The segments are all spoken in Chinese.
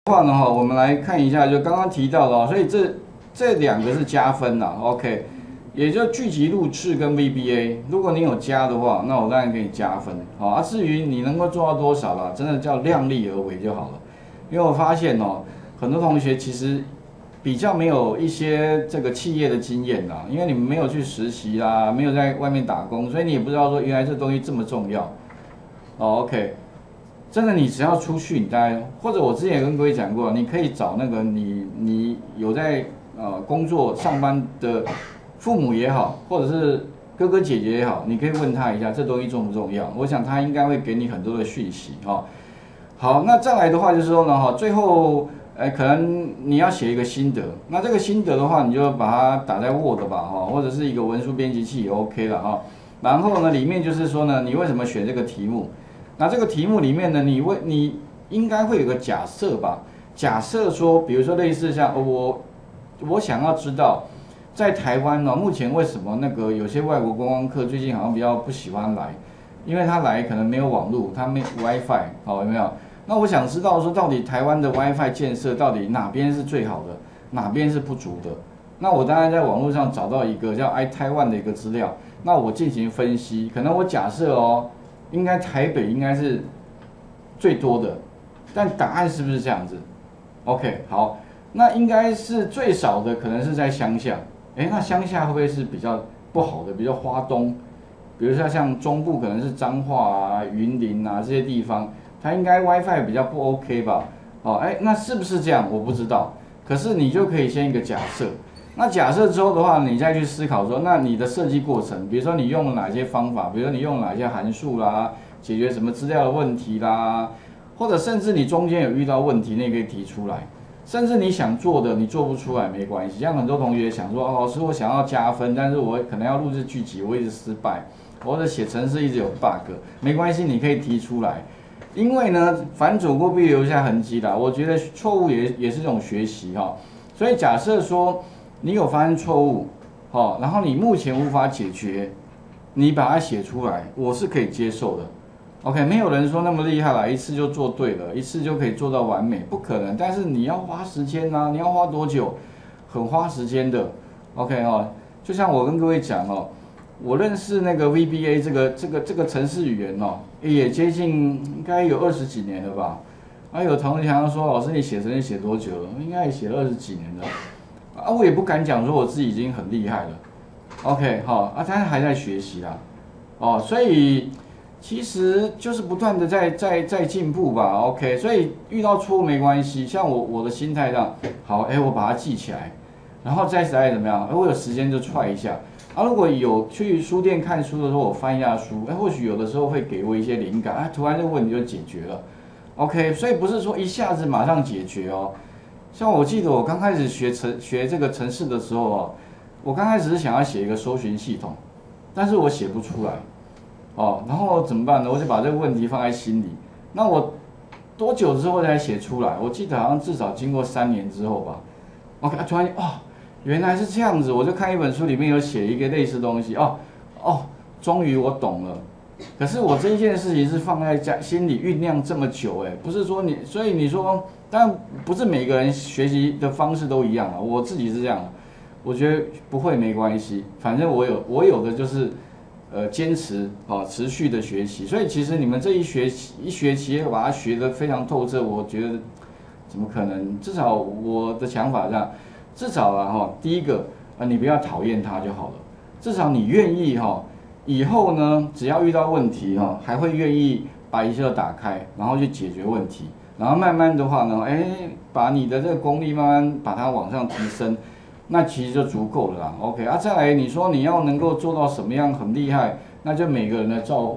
话呢，我们来看一下，就刚刚提到的，所以这两个是加分啦 OK， 也就聚集录制跟 VBA， 如果你有加的话，那我当然给你加分，好啊。至于你能够做到多少啦，真的叫量力而为就好了。因为我发现很多同学其实比较没有一些这个企业的经验啦，因为你们没有去实习啦，没有在外面打工，所以你也不知道说原来这东西这么重要。OK。真的，你只要出去，你大概或者我之前也跟各位讲过，你可以找那个你有在工作上班的父母也好，或者是哥哥姐姐也好，你可以问他一下这东西重不重要。我想他应该会给你很多的讯息哈。好，那再来的话就是说呢最后可能你要写一个心得，那这个心得的话，你就把它打在 Word 吧或者是一个文书编辑器也 OK 了哈。然后呢，里面就是说呢，你为什么选这个题目？那这个题目里面呢，你应该会有个假设吧？假设说，比如说类似像我想要知道，在台湾目前为什么那个有些外国观光客最近好像比较不喜欢来，因为他来可能没有网络，他没有 WiFi， 有没有？那我想知道说，到底台湾的 WiFi 建设到底哪边是最好的，哪边是不足的？那我当然在网络上找到一个叫 iTaiwan 的一个资料，那我进行分析，可能我假设应该台北应该是最多的，但答案是不是这样子 ？OK， 好，那应该是最少的，可能是在乡下。那乡下会不会是比较不好的？比如花东，比如说像中部可能是彰化啊、云林啊这些地方，它应该 WiFi 比较不 OK 吧？那是不是这样？我不知道。可是你就可以先一个假设。那假设之后的话，你再去思考说，那你的设计过程，比如说你用了哪些方法，比如说你用了哪些函数啦，解决什么资料的问题啦，或者甚至你中间有遇到问题，你也可以提出来。甚至你想做的你做不出来没关系，像很多同学想说，老师我想要加分，但是我可能要录制剧集，我一直失败，或者写程式一直有 bug， 没关系，你可以提出来。因为呢，凡走过必留下痕迹啦，我觉得错误也是一种学习所以假设说你有发现错误，然后你目前无法解决，你把它写出来，我是可以接受的。OK， 没有人说那么厉害啦，一次就做对了，一次就可以做到完美，不可能。但是你要花时间啊，你要花多久？很花时间的。OK 就像我跟各位讲我认识那个 VBA 这个程式语言也接近应该有20几年了吧。有同学想要说，老师你写程式写多久了？应该也写了20几年了。我也不敢讲说我自己已经很厉害了。OK 但是还在学习啦。所以其实就是不断的在进步吧。OK， 所以遇到错误没关系，像我的心态上，好，我把它记起来，然后再来怎么样？我有时间就踹一下。如果有去书店看书的时候，我翻一下书，或许有的时候会给我一些灵感，突然这个问题就解决了。OK， 所以不是说一下子马上解决像我记得我刚开始学这个程式的时候我刚开始是想要写一个搜寻系统，但是我写不出来然后怎么办呢？我就把这个问题放在心里。那我多久之后才写出来？我记得好像至少经过3年之后吧。OK，突然原来是这样子，我就看一本书里面有写一个类似东西终于我懂了。可是我这一件事情是放在心里酝酿这么久不是说所以你说，当然不是每个人学习的方式都一样我自己是这样我觉得不会没关系，反正我有的就是坚持持续的学习。所以其实你们这一学期要把它学得非常透彻，我觉得怎么可能？至少我的想法这样，至少第一个你不要讨厌它就好了，至少你愿意以后呢，只要遇到问题还会愿意把一切都打开，然后去解决问题，然后慢慢的话呢，把你的这个功力慢慢把它往上提升，那其实就足够了啦。OK 再来你说你要能够做到什么样很厉害，那就每个人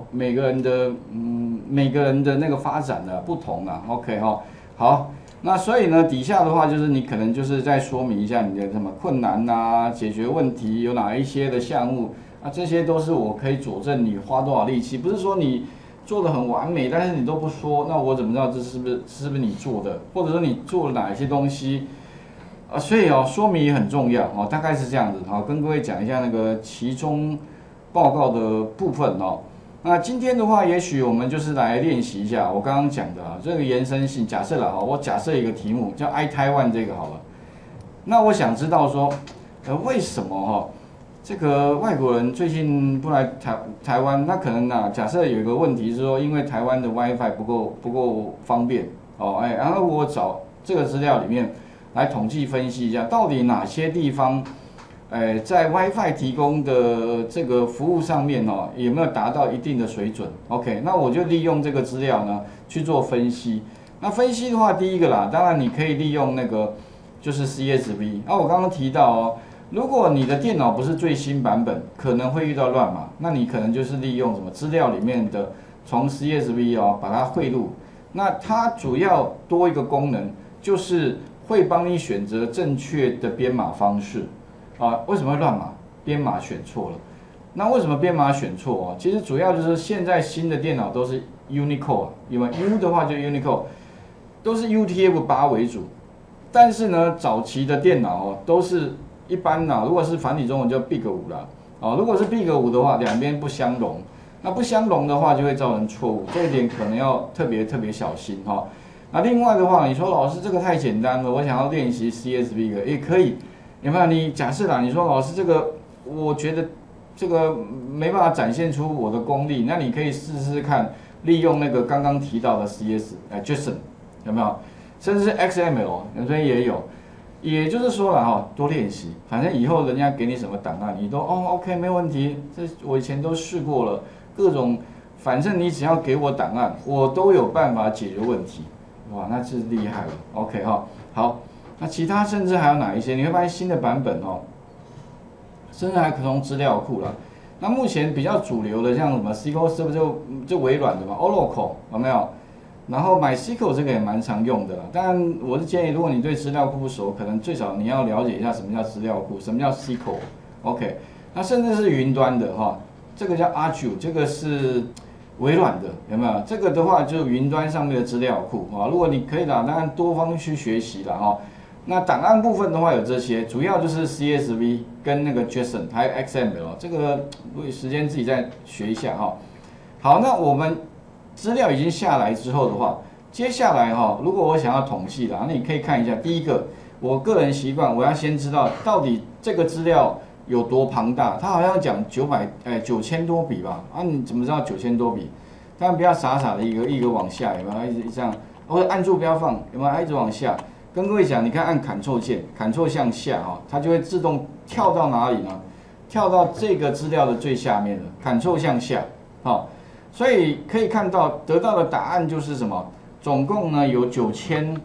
的那个发展的不同啦。OK 好，那所以呢底下的话就是你可能就是再说明一下你的什么困难解决问题有哪一些的项目。这些都是我可以佐证你花多少力气，不是说你做的很完美，但是你都不说，那我怎么知道这是不是你做的，或者说你做了哪一些东西？所以说明也很重要大概是这样子跟各位讲一下那个期中报告的部分那今天的话，也许我们就是来练习一下我刚刚讲的这个延伸性。假设了哈，我假设一个题目叫 I Taiwan 这个好了。那我想知道说，为什么哈这个外国人最近不来台湾？那可能假设有一个问题是说，因为台湾的 WiFi 不够方便哦，然后我找这个资料里面来统计分析一下，到底哪些地方。在 WiFi 提供的这个服务上面有没有达到一定的水准 ？OK， 那我就利用这个资料呢去做分析。那分析的话，第一个啦，当然你可以利用那个就是 CSV。我刚刚提到如果你的电脑不是最新版本，可能会遇到乱码，那你可能就是利用什么资料里面的从 CSV 把它汇入。那它主要多一个功能，就是会帮你选择正确的编码方式。为什么会乱码？编码选错了。那为什么编码选错其实主要就是现在新的电脑都是 Unicode， 因为 U 的话就 Unicode， 都是 UTF-8 为主。但是呢，早期的电脑都是一般如果是繁体中文就 Big5 啦。如果是 Big5 的话，两边不相容。那不相容的话，就会造成错误，这一点可能要特别小心那另外的话，你说老师这个太简单了，我想要练习 CSV 的也可以。有没有？你假设啦，你说老师这个，我觉得这个没办法展现出我的功力，那你可以试试看，利用那个刚刚提到的 JSON， 有没有？甚至是 XML， 有些也有。也就是说了多练习，反正以后人家给你什么档案，你都OK 没问题，这我以前都试过了，各种，反正你只要给我档案，我都有办法解决问题。哇，那是厉害了 ，OK 好。那其他甚至还有哪一些？你会发现新的版本甚至还可从资料库啦。那目前比较主流的像什么 SQL Server 就微软的嘛 ，Oracle 有没有？然后 MySQL 这个也蛮常用的啦。当然，我是建议，如果你对资料库不熟，可能最少你要了解一下什么叫资料库，什么叫 SQL。OK， 那甚至是云端的这个叫 Azure， 这个是微软的，有没有？这个的话就是云端上面的资料库如果你可以当然多方去学习啦那档案部分的话有这些，主要就是 CSV 跟那个 JSON 还有 XML， 这个时间自己再学一下好，那我们资料已经下来之后的话，接下来如果我想要统计那你可以看一下，第一个，我个人习惯我要先知道到底这个资料有多庞大，它好像讲9000多笔吧？你怎么知道9000多笔？当然不要傻傻的一个往下，有没有？一直这样，或者按住不要放，有没有？一直往下。跟各位讲，你看按 Ctrl 键 ，Ctrl 向下它就会自动跳到哪里呢？跳到这个资料的最下面了 ，Ctrl 向下，所以可以看到得到的答案就是什么？总共呢有9807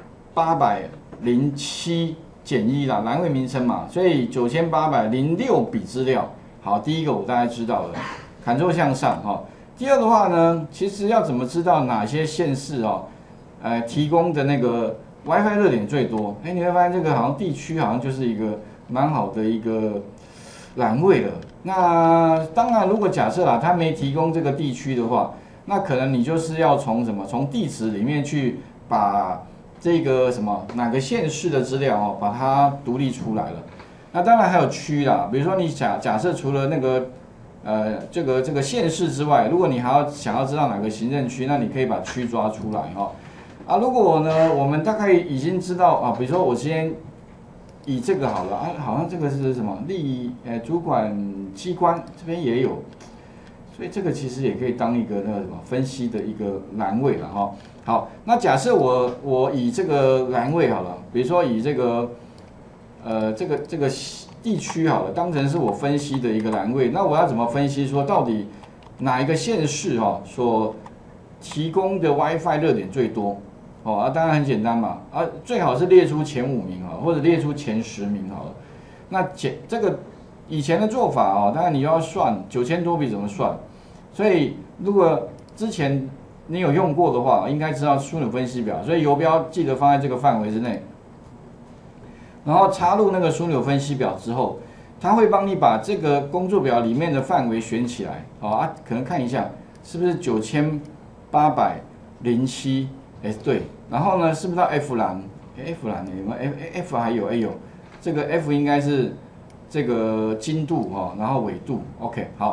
减一啦，栏位名称嘛，所以9806笔资料。好，第一个我大概知道了 ，Ctrl 向上第二的话呢，其实要怎么知道哪些县市提供的那个 WiFi 热点最多？你会发现这个好像地区好像就是一个蛮好的一个栏位了。那当然，如果假设它没提供这个地区的话，那可能你就是要从地址里面去把这个哪个县市的资料把它独立出来了。那当然还有区啦，比如说你假设除了那个这个县市之外，如果你还想要知道哪个行政区，那你可以把区抓出来如果呢，我们大概已经知道比如说我先以这个好了好像这个是什么主管机关这边也有，所以这个其实也可以当一个那个分析的一个栏位了好，那假设我以这个栏位好了，比如说以这个这个地区好了，当成是我分析的一个栏位，那我要怎么分析说到底哪一个县市所提供的 WiFi 热点最多？当然很简单嘛，最好是列出前5名或者列出前10名好了。那这个以前的做法当然你要算9000多笔怎么算，所以如果之前你有用过的话，应该知道枢纽分析表，所以游标记得放在这个范围之内，然后插入那个枢纽分析表之后，它会帮你把这个工作表里面的范围选起来可能看一下是不是9807，对。然后呢，是不是到 F 栏 ？F 栏有没有 ？F 还有有，这个 F 应该是这个精度然后纬度 ，OK 好。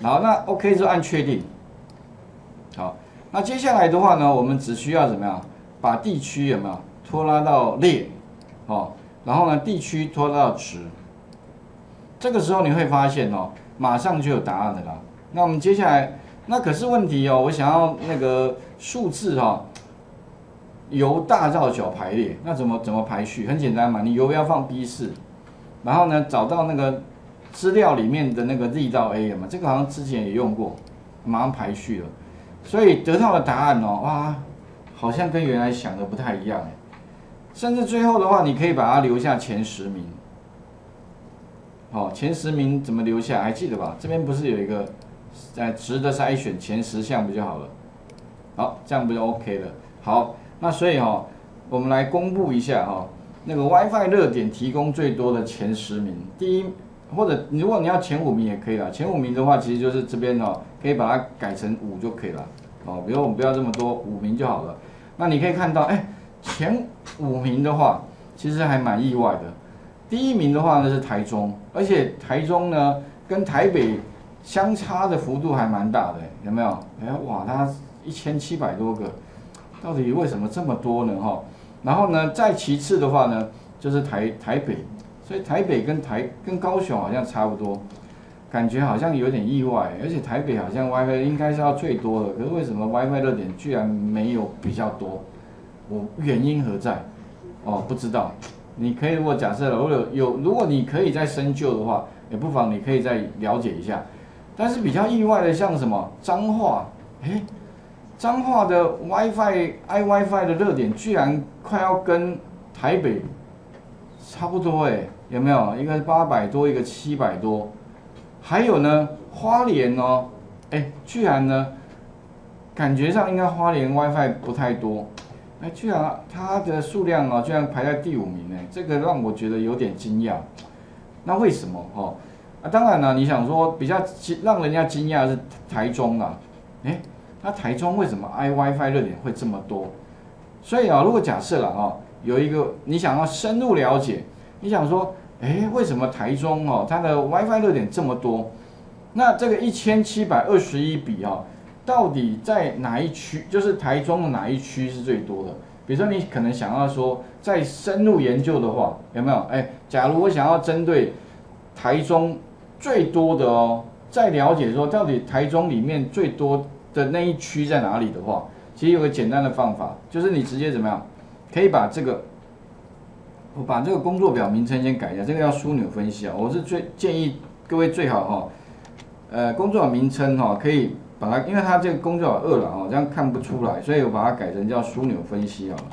好，那 OK 就按确定。好，那接下来的话呢，我们只需要怎么样？把地区有没有拖拉到列，哦，然后呢地区拖拉到值。这个时候你会发现哦，马上就有答案的啦。那我们接下来，那可是问题哦，我想要那个数字哈，由大到小排列，那怎么排序？很简单嘛，你由要放 B4，然后呢找到那个资料里面的那个 Z 到 A 嘛，这个好像之前也用过，马上排序了，所以得到的答案哦，哇，好像跟原来想的不太一样哎，甚至最后的话，你可以把它留下前10名。好，前10名怎么留下？还记得吧？这边不是有一个值的筛选前10项不就好了？好，这样不就 OK 了？好，那所以哈，我们来公布一下哈，那个 WiFi 热点提供最多的前10名，第一，或者如果你要前5名也可以啦。前5名的话，其实就是这边哦，可以把它改成5就可以了。哦，比如我们不要这么多，5名就好了。那你可以看到，哎，前5名的话，其实还蛮意外的。第1名的话呢是台中，而且台中呢跟台北相差的幅度还蛮大的，有没有？哎哇，它1700多个，到底为什么这么多呢？哈，然后呢，再其次的话呢就是台北，所以台北跟高雄好像差不多，感觉好像有点意外，而且台北好像 WiFi 应该是要最多的，可是为什么 WiFi 热点居然没有比较多？原因何在？哦，不知道。你可以如果假设了，如果你可以再深究的话，也不妨你可以再了解一下。但是比较意外的，像什么彰化，哎，彰化的 iWiFi 的热点居然快要跟台北差不多，哎，有没有？一个800多，一个700多，还有呢，花莲哦，哎，居然呢，感觉上应该花莲 WiFi 不太多。哎，居然它的数量哦，居然排在第5名呢，这个让我觉得有点惊讶。那为什么？哦，当然了，你想说比较让人家惊讶的是台中啦，哎，那台中为什么 iWiFi 热点会这么多？所以啊，如果假设了哦，有一个你想要深入了解，你想说，哎，为什么台中哦，它的 WiFi 热点这么多？那这个1721笔哦。到底在哪一区？就是台中的哪一区是最多的？比如说，你可能想要说，再深入研究的话，有没有？哎，假如我想要针对台中最多的哦，再了解说到底台中里面最多的那一区在哪里的话，其实有个简单的方法，就是你直接怎么样，可以把这个，我把这个工作表名称先改一下，这个要枢纽分析啊。我是建议各位最好哈，工作表名称哈可以。把它，因为它这个工作表2了哦，这样看不出来，所以我把它改成叫枢纽分析好了。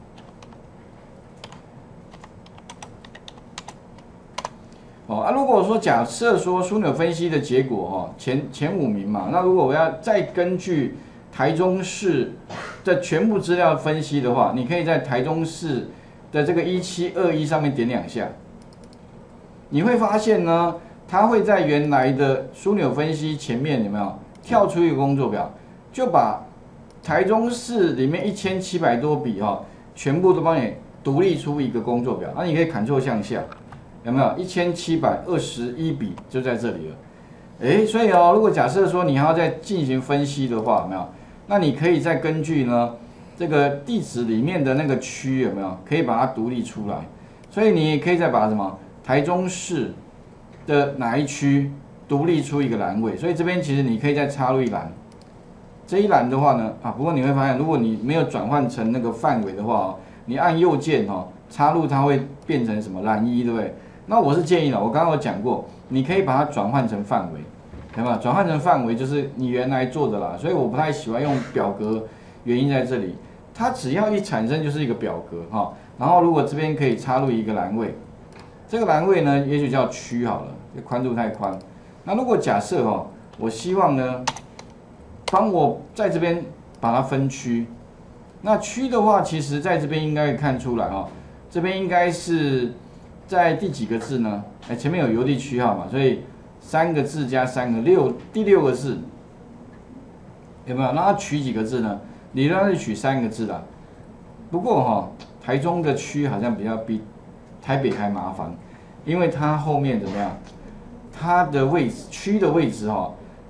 哦啊，如果说假设说枢纽分析的结果哈，前5名嘛，那如果我要再根据台中市的全部资料分析的话，你可以在台中市的这个1721上面点2下，你会发现呢，它会在原来的枢纽分析前面有没有？跳出一个工作表，就把台中市里面1700多笔哈，全部都帮你独立出一个工作表。那你可以Ctrl向下，有没有1721笔就在这里了？哎，所以哦，如果假设说你还要再进行分析的话，有没有？那你可以再根据呢这个地址里面的那个区有没有，可以把它独立出来。所以你也可以再把什么台中市的哪一区？独立出一个栏位，所以这边其实你可以再插入一栏。这一栏的话呢，不过你会发现，如果你没有转换成那个范围的话，你按右键插入它会变成什么栏1，对不对？那我是建议了，我刚刚有讲过，你可以把它转换成范围，对吧？转换成范围就是你原来做的啦，所以我不太喜欢用表格，原因在这里，它只要一产生就是一个表格哈。然后如果这边可以插入一个栏位，这个栏位呢，也许叫区好了，这宽度太宽。那如果假设我希望呢，帮我在这边把它分区，那区的话，其实在这边应该可以看出来这边应该是在第几个字呢？哎，前面有邮递区号嘛，所以3个字加3个第6个字，有没有？那它取几个字呢？理论上是取3个字的，不过台中的区好像比台北还麻烦，因为它后面怎么样？它的位置区的位置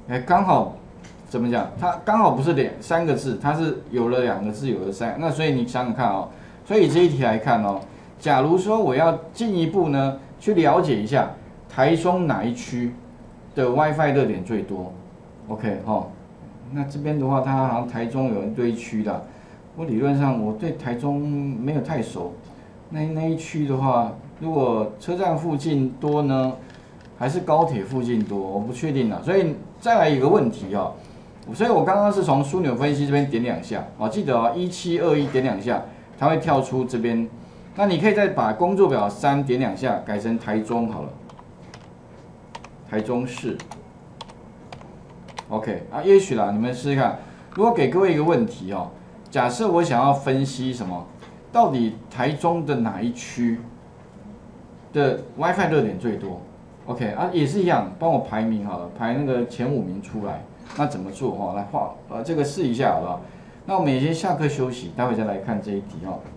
哎，刚好怎么讲？它刚好不是三个字，它是有了2个字，有了3。那所以你想想看哦，所以这一题来看哦，假如说我要进一步呢去了解一下台中哪一区的 WiFi 热点最多 ，OK 哈？那这边的话，它好像台中有一堆区的，我理论上我对台中没有太熟。那一区的话，如果车站附近多呢，还是高铁附近多，我不确定了。所以再来一个问题哦，所以我刚刚是从枢纽分析这边点2下，哦，记得哦，1721点2下，它会跳出这边。那你可以再把工作表3点2下改成台中好了，台中市。OK 啊，也许啦，你们试试看。如果给各位一个问题哦，假设我想要分析什么？到底台中的哪一区的 WiFi 热点最多 ？OK 啊，也是一样，帮我排名好了，排那个前5名出来。那怎么做哈？来画这个试一下好不好？那我们先下课休息，待会再来看这一题哈。